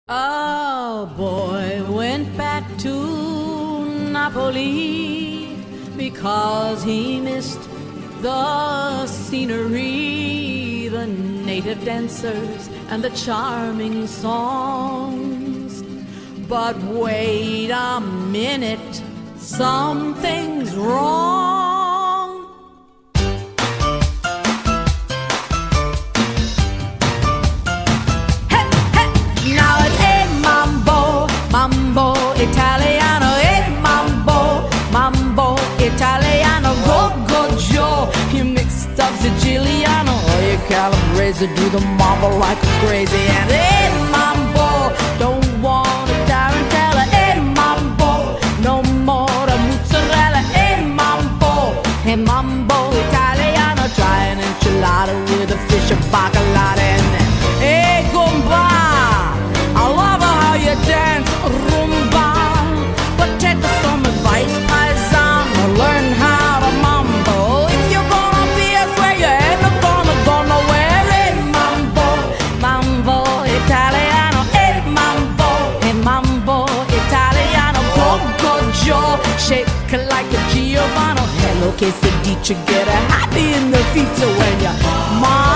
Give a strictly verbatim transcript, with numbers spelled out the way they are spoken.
A boy went back to Napoli because he missed the scenery, the native dancers, and the charming songs. But wait a minute, something's wrong. Mambo Italiano, eh, mambo, mambo Italiano, go, go, Joe. You mixed up Siciliano, or you calabrese, do the mambo like a crazy. And eh, mambo, don't want a tarantella, eh, mambo, no more a mozzarella, eh, mambo, eh, mambo Italiano, try an enchilada with a fish and bacalao. And eh, gumba, I love how you dance rumba, but take some advice, paisan, learn how to mambo. If you're gonna be a swear, you ain't gonna go nowhere. Eh, mambo, mambo Italiano, eh, mambo, eh, mambo Italiano, go, go, Joe, shake like a Giovanni. Hello, quesadilla, get a happy in the feet when you mambo.